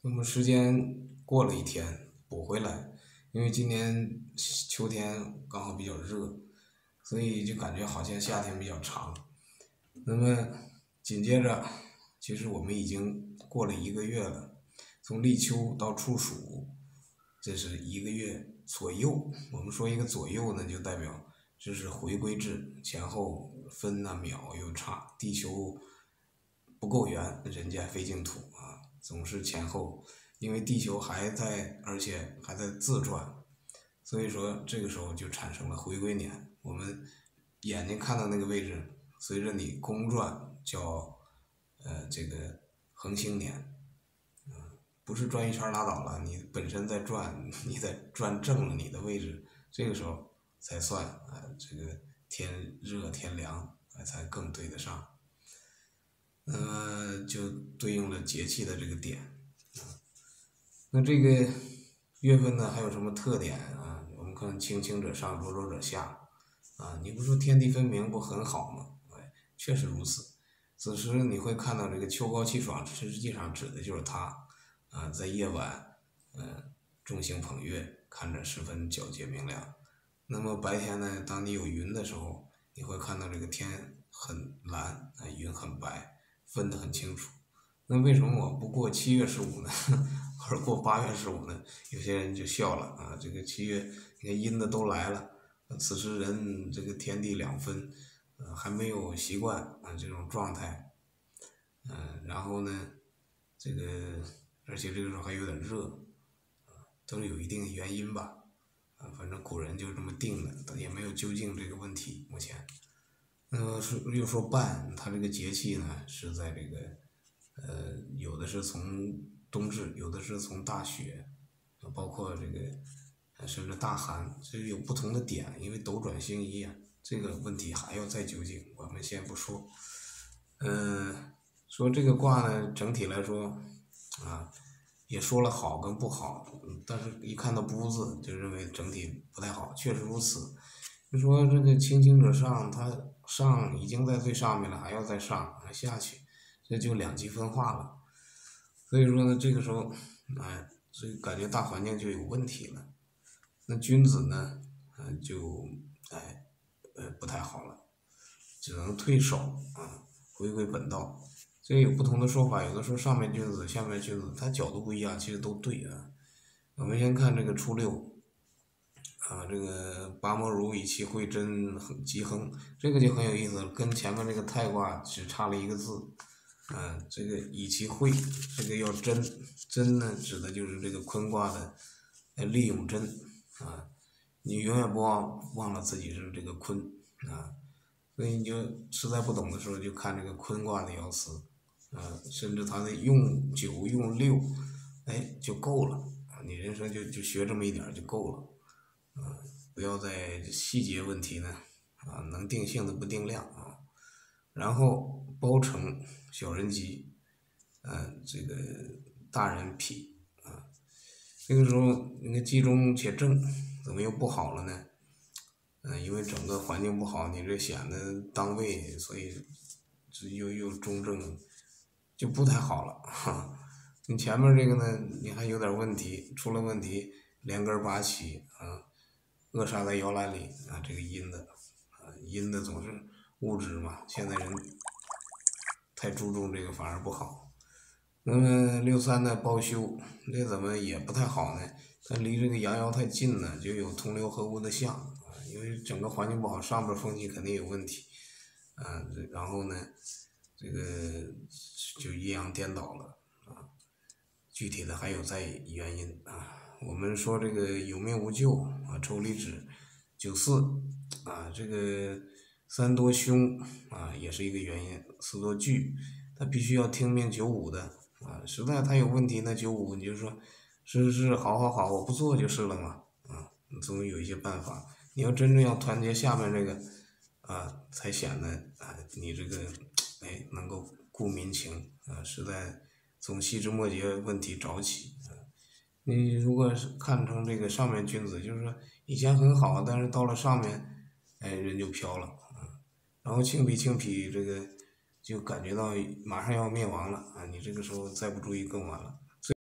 那么时间过了一天补回来，因为今年秋天刚好比较热，所以就感觉好像夏天比较长。那么紧接着，其实我们已经过了一个月了，从立秋到处暑，这是一个月左右。我们说一个左右呢，就代表这是回归制，前后分啊秒又差，地球不够圆，人间非净土啊，总是前后，因为地球还在，而且还在自转，所以说这个时候就产生了回归年。我们眼睛看到那个位置，随着你公转叫这个恒星年，不是转一圈拉倒了，你本身在转，你在转正了你的位置，这个时候才算这个天热天凉才更对得上。就对应了节气的这个点。那这个月份呢，还有什么特点啊？我们看青青者上，浊浊者下啊。你不说天地分明不很好吗？哎，确实如此。此时你会看到这个秋高气爽，实际上指的就是它啊，在夜晚，众星捧月，看着十分皎洁明亮。那么白天呢，当你有云的时候，你会看到这个天很蓝，云很白，分得很清楚。那为什么我不过7月15呢，或者过8月15呢？有些人就笑了啊，这个7月，你看阴的都来了，此时人这个天地两分，还没有习惯这种状态，然后呢，这个而且这个时候还有点热，都是有一定的原因吧，反正古人就这么定的，也没有究竟这个问题。目前，又说半，它这个节气呢是在这个，有的是从冬至，有的是从大雪，包括这个，甚至大寒，这有不同的点，因为斗转星移啊，这个问题还要再究竟，我们先不说。说这个卦呢，整体来说，啊，也说了好跟不好，但是一看到不字，就认为整体不太好，确实如此。就说这个青青者上，它上已经在最上面了，还要再上，还下去，这就两极分化了。所以说呢，这个时候，所以感觉大环境就有问题了。那君子呢，就不太好了，只能退守回归本道。这个有不同的说法，有的说上面君子，下面君子，它角度不一样，其实都对啊。我们先看这个初六，这个拔摩如以其会真极亨，这个就很有意思了，跟前面这个太卦只差了一个字，这个以其会，这个要真，真呢指的就是这个坤卦的利用真啊，你永远不忘了自己是这个坤啊，所以你就实在不懂的时候就看这个坤卦的爻辞，甚至它的用9用6，就够了啊，你人生就学这么一点就够了。不要在细节问题呢，能定性的不定量啊。然后包成小人吉，这个大人否啊。这个时候你看吉中且正，怎么又不好了呢？因为整个环境不好，你这显得当位，所以又中正，就不太好了哈。你前面这个呢，你还有点问题，出了问题连根拔起啊。扼杀在摇篮里啊，这个阴的，阴的总是物质嘛，现在人太注重这个反而不好。那么6-3呢，包休，这怎么也不太好呢？它离这个阳爻太近了，就有同流合污的象啊，因为整个环境不好，上边风气肯定有问题，然后呢，这个就阴阳颠倒了啊。具体的还有在原因啊。我们说这个有命无救啊，抽离指94啊，这个3多凶啊，也是一个原因。4多惧，他必须要听命95的啊，实在他有问题，那95你就说是好，我不做就是了嘛啊，你总有一些办法。你要真正要团结下面这个才显得你这个能够顾民情实在从细枝末节问题找起。你如果是看成这个上面君子，就是说以前很好，但是到了上面，人就飘了然后庆比这个就感觉到马上要灭亡了啊！你这个时候再不注意更晚了。